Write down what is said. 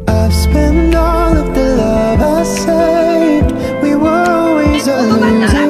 I've spent all of the love I saved. We were always a loser.